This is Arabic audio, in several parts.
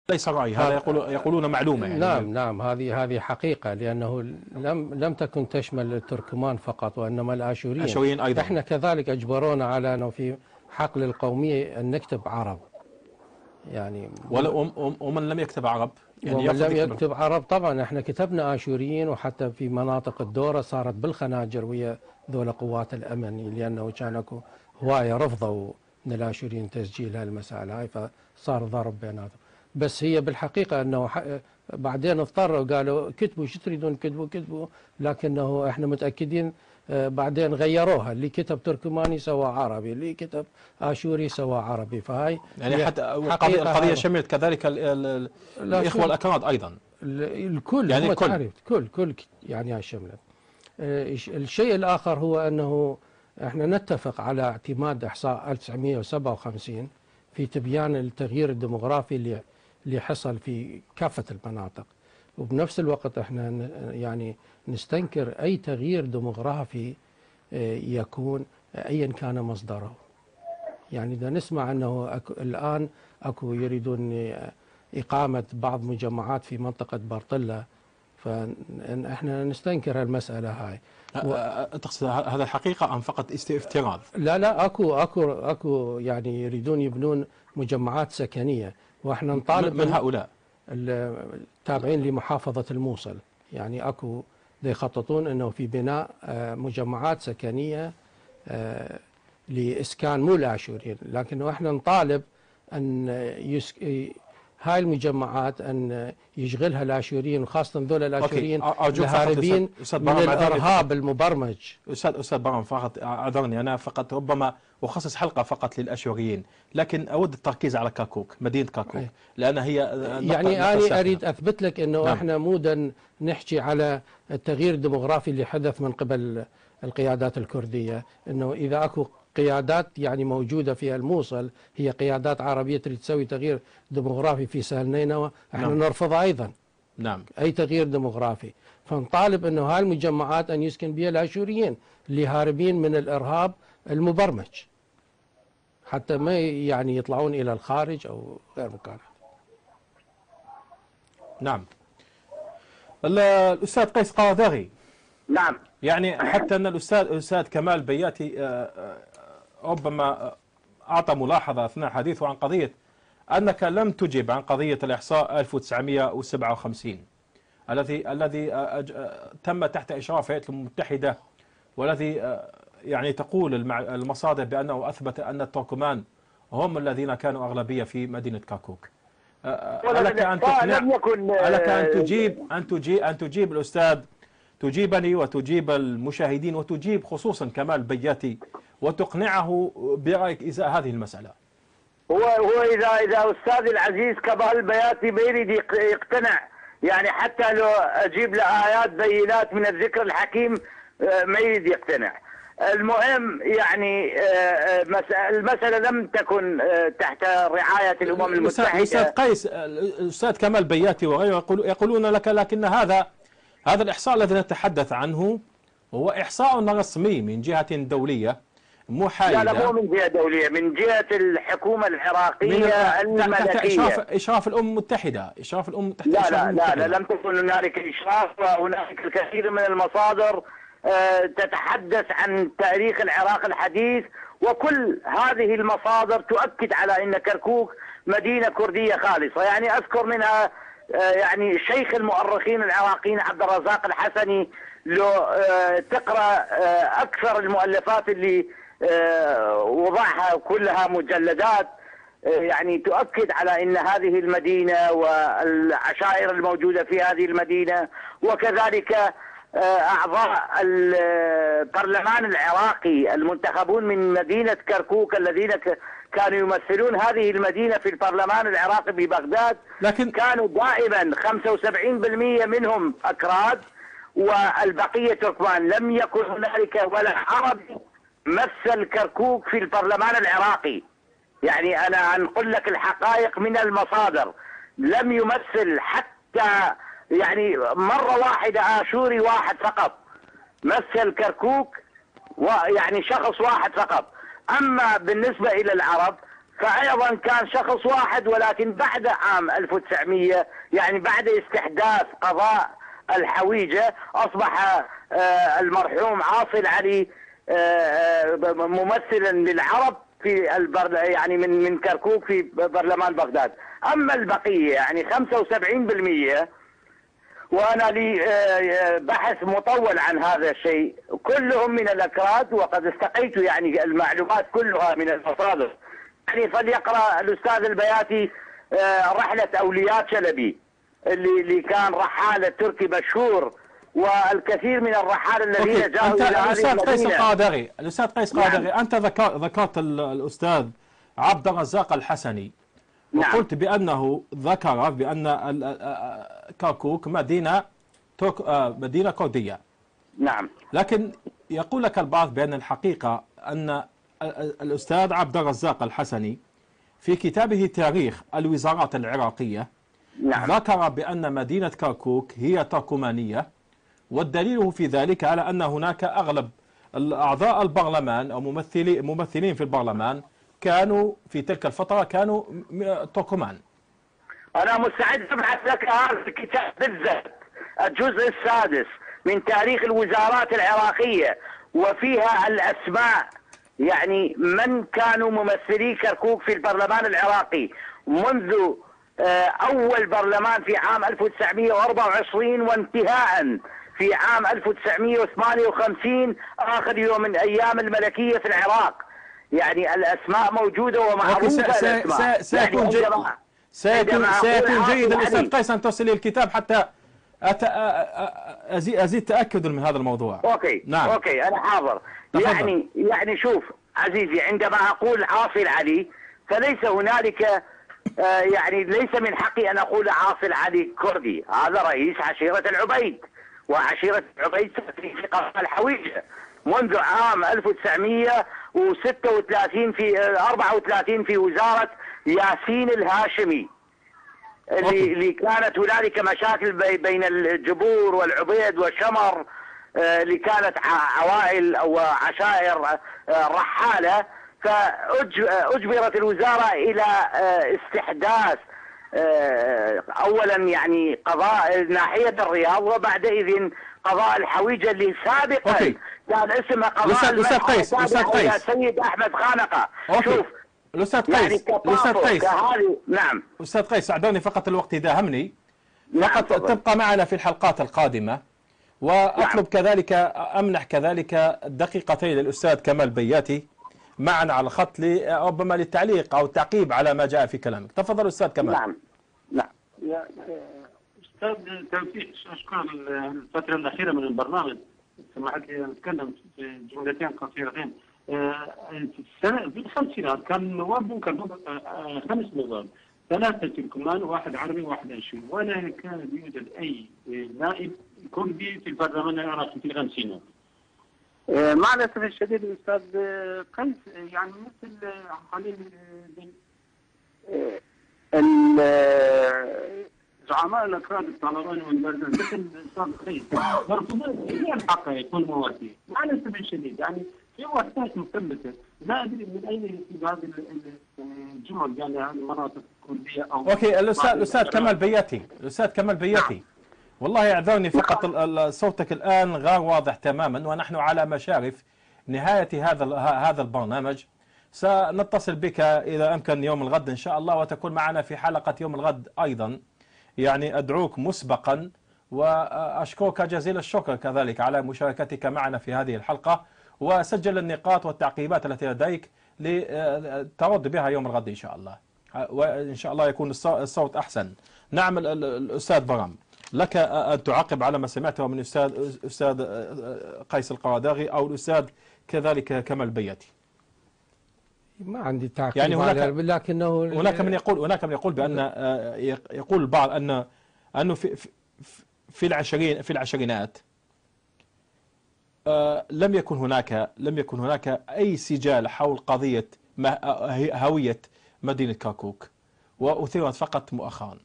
ليس رأي، هذا يقولون معلومة يعني. نعم نعم، هذه حقيقة، لأنه لم تكن تشمل التركمان فقط وإنما الآشوريين أيضا. احنا كذلك أجبرونا على أنه في حقل القومية أن نكتب عرب يعني. ومن لم يكتب عرب يعني ومن لم يكتب عرب طبعا احنا كتبنا آشوريين، وحتى في مناطق الدورة صارت بالخناجر ويا ذول قوات الأمن، لأنه كان اكو هواية رفضوا من الآشوريين تسجيل هالمسائل هاي، فصار ضرب بيناتهم. بس هي بالحقيقة أنه بعدين اضطروا قالوا كتبوا شو تريدون كتبوا، لكنه احنا متأكدين بعدين غيروها، اللي كتب تركماني سوى عربي، اللي كتب آشوري سوى عربي. فهاي يعني حتى القضية شملت كذلك الإخوة الأكراد أيضا، الكل يعني كل يعني شملت. الشيء الآخر هو أنه احنا نتفق على اعتماد إحصاء 1957 في تبيان التغيير الديموغرافي اللي حصل في كافة المناطق، وبنفس الوقت احنا يعني نستنكر أي تغيير ديموغرافي يكون أيا كان مصدره. يعني إذا نسمع أنه الآن أكو يريدون إقامة بعض مجمعات في منطقة بارطلة، فإحنا نستنكر المسألة هاي. تقصد هذا الحقيقة أم فقط افتراض؟ لا أكو يعني يريدون يبنون مجمعات سكنية، وإحنا نطالب من هؤلاء التابعين لمحافظة الموصل. يعني أكو يخططون أنه في بناء مجمعات سكنية لإسكان مو الآشوريين، لكن احنا نطالب أن هاي المجمعات أن يشغلها الآشوريين، وخاصة ذول الآشوريين الهاربين من الإرهاب المبرمج. أستاذ برام، فقط أعذرني أنا فقط ربما أخصص حلقة فقط للآشوريين، لكن أود التركيز على كركوك، مدينة كركوك، لأن هي يعني أنا أريد أثبت لك أنه نعم. احنا مو نحكي على التغيير الديموغرافي اللي حدث من قبل القيادات الكردية، أنه إذا أكو قيادات يعني موجودة في الموصل هي قيادات عربية تريد تسوي تغيير ديموغرافي في سهل نينوى، احنا نعم. نرفضها أيضا. نعم. أي تغيير ديموغرافي، فنطالب أنه هاي المجمعات أن يسكن بها الآشوريين اللي هاربين من الإرهاب المبرمج، حتى ما يعني يطلعون إلى الخارج أو غير مكانات. نعم. الأستاذ قيس قراداغي. نعم. يعني حتى أن الأستاذ كمال بياتي ربما أعطى ملاحظة أثناء حديثه عن قضية أنك لم تجب عن قضية الإحصاء 1957 الذي تم تحت إشراف الولايات المتحدة، والذي يعني تقول المصادر بأنه أثبت أن التركمان هم الذين كانوا أغلبية في مدينة كركوك. لك أن تقنع، لك أن تجيب الأستاذ، تجيبني وتجيب المشاهدين وتجيب خصوصا كمال بياتي وتقنعه برأيك إزاء هذه المسألة. هو إذا أستاذ العزيز كمال بياتي ما يريد يقتنع، يعني حتى لو أجيب له آيات بينات من الذكر الحكيم ما يريد يقتنع. المهم يعني المسألة لم تكن تحت رعاية الأمم المتحدة. أستاذ قيس، الأستاذ كمال بياتي وغيره يقولون لك لكن هذا الإحصاء الذي نتحدث عنه هو إحصاء رسمي من جهة دولية محايدة. لا مو من جهة دولية، من جهة الحكومة العراقية الملكية، إشراف الأمم المتحدة، لا لم تكن هنالك إشراف، وهنالك الكثير من المصادر تتحدث عن تاريخ العراق الحديث، وكل هذه المصادر تؤكد على أن كركوك مدينة كردية خالصة. يعني أذكر منها يعني شيخ المؤرخين العراقيين عبد الرزاق الحسني، لو تقرأ أكثر المؤلفات اللي وضعها كلها مجلدات يعني تؤكد على أن هذه المدينة والعشائر الموجودة في هذه المدينة، وكذلك أعضاء البرلمان العراقي المنتخبون من مدينة كركوك الذين كانوا يمثلون هذه المدينة في البرلمان العراقي ببغداد، لكن كانوا دائما 75% منهم أكراد والبقية تركمان. لم يكن هنالك ولا عربي مثل كركوك في البرلمان العراقي. يعني أنا أنقل لك الحقائق من المصادر، لم يمثل حتى يعني مرة واحدة آشوري واحد فقط مثل كركوك، ويعني شخص واحد فقط. أما بالنسبة إلى العرب فأيضا كان شخص واحد، ولكن بعد عام 1900 يعني بعد استحداث قضاء الحويجة أصبح المرحوم عاصي العلي ممثلا للعرب في يعني من كركوك في برلمان بغداد. أما البقية يعني 75%، وأنا لي بحث مطول عن هذا الشيء، كلهم من الأكراد، وقد استقيت يعني المعلومات كلها من المصادر. يعني فليقرأ الأستاذ البياتي رحلة أولياء شلبي اللي كان رحالة تركي مشهور، والكثير من الرحالة الذين جاءوا إلى هذه الأستاذ قيس المدينة. القادري، الأستاذ قيس القادري، أنت ذكرت الأستاذ عبد الرزاق الحسني، وقلت بأنه ذكر بأن كركوك مدينة كردية. نعم. لكن يقول لك البعض بأن الحقيقة أن الأستاذ عبد الرزاق الحسني في كتابه تاريخ الوزارات العراقية نعم. ذكر بأن مدينة كركوك هي تركمانية، والدليل في ذلك على أن هناك أغلب أعضاء البرلمان أو ممثلين في البرلمان كانوا في تلك الفترة كانوا تركمان. أنا مستعد أبعث لك هذا الكتاب بالذات، الجزء السادس من تاريخ الوزارات العراقية، وفيها الأسماء يعني من كانوا ممثلي كركوك في البرلمان العراقي منذ أول برلمان في عام 1924 وانتهاء في عام 1958 آخر يوم من أيام الملكية في العراق. يعني الأسماء موجودة ومعروفة. سيكون جيد الأستاذ قيس أن ترسل لي الكتاب حتى أزيد تأكد من هذا الموضوع. أوكي. نعم. أوكي أنا حاضر. يعني شوف عزيزي، عندما أقول عاصي العلي فليس هنالك يعني ليس من حقي أن أقول عاصي العلي كردي، هذا رئيس عشيرة العبيد، وعشيرة العبيد في قضاء الحويجة منذ عام 1936 في 34 في وزارة ياسين الهاشمي، اللي كانت هنالك مشاكل بين الجبور والعبيد والشمر، اللي كانت عوائل أو عشائر رحالة، فأجبرت الوزارة إلى استحداث أولا يعني قضاء ناحية الرياض، وبعدئذ قضاء الحويجة اللي سابقا كان اسمه قضاء الأستاذ قيس سيد أحمد خانقة. شوف الأستاذ قيس، الأستاذ قيس، نعم أستاذ قيس، أعذرني فقط الوقت داهمني، فقط نعم. تبقى معنا في الحلقات القادمة، وأطلب كذلك أمنح كذلك دقيقتين للأستاذ كمال بياتي معنا على الخط ربما للتعليق أو التعقيب على ما جاء في كلامك. تفضل أستاذ كمال. نعم. يا أستاذ توفيق، أشكر الفترة الأخيرة من البرنامج، سمحت لي أن أتكلم في جملتين قصيرتين. في الخمسينات كان النواب ممكن 5 نواب، 3 تركمان وواحد عربي وواحد أشوري، ولا كان يوجد أي نائب كردي في البرلمان العراقي في الخمسينات. مع الأسف الشديد الأستاذ قيس، يعني مثل حاليا زعماء الأكراد الطالبان والبرزنج مثل الأستاذ قيس يرفضون جميع الحق يكون مواتي. مع الأسف الشديد يعني في وقتات مثبتة، لا أدري من أين يجيب هذه الجمل، يعني هذه المناطق الكردية أو أوكي. الأستاذ كمال بياتي، الأستاذ كمال بياتي، والله اعذرني فقط صوتك الآن غير واضح تماما، ونحن على مشارف نهاية هذا البرنامج. سنتصل بك إذا أمكن يوم الغد إن شاء الله، وتكون معنا في حلقة يوم الغد أيضا. يعني أدعوك مسبقا، وأشكرك جزيل الشكر كذلك على مشاركتك معنا في هذه الحلقة، وسجل النقاط والتعقيبات التي لديك لترد بها يوم الغد إن شاء الله، وإن شاء الله يكون الصوت أحسن. نعم الأستاذ برام، لك أن تعقب على ما سمعته من أستاذ قيس القراداغي أو الأستاذ كذلك كمال بياتي. ما عندي تعقيب يعني لكنه هناك من يقول بأن يقول البعض أنه في العشرينات لم يكن هناك أي سجال حول قضية هوية مدينة كركوك، وأثيرت فقط مؤخرا.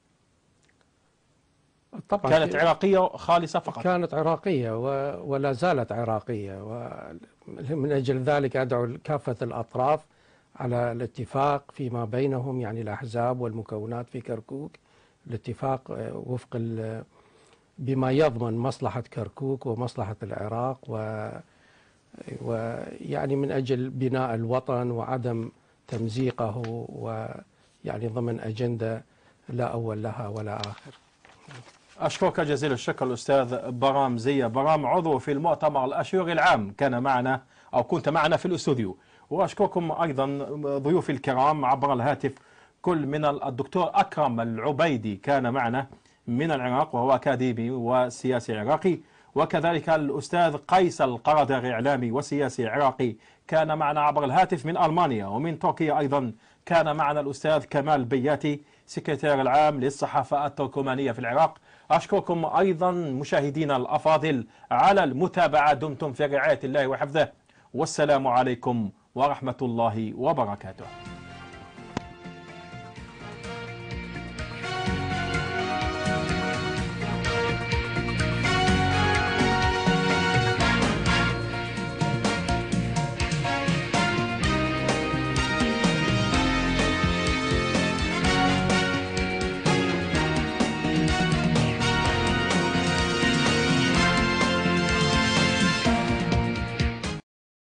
طبعا كانت عراقية خالصة فقط، كانت عراقية ولا زالت عراقية، ومن أجل ذلك أدعو كافة الأطراف على الاتفاق فيما بينهم، يعني الأحزاب والمكونات في كركوك، الاتفاق وفق بما يضمن مصلحة كركوك ومصلحة العراق، ويعني من أجل بناء الوطن وعدم تمزيقه، ويعني ضمن أجندة لا أول لها ولا آخر. أشكرك جزيل الشكر الأستاذ برام زية. برام عضو في المؤتمر الأشيوري العام، كان معنا أو كنت معنا في الاستوديو. وأشكركم أيضا ضيوفي الكرام عبر الهاتف، كل من الدكتور أكرم العبيدي كان معنا من العراق وهو أكاديمي وسياسي عراقي، وكذلك الأستاذ قيس القردري إعلامي وسياسي عراقي كان معنا عبر الهاتف من ألمانيا. ومن تركيا أيضا كان معنا الأستاذ كمال بياتي سكرتير العام للصحافة التركمانية في العراق. أشكركم أيضا مشاهدينا الأفاضل على المتابعة، دمتم في رعاية الله وحفظه، والسلام عليكم ورحمة الله وبركاته.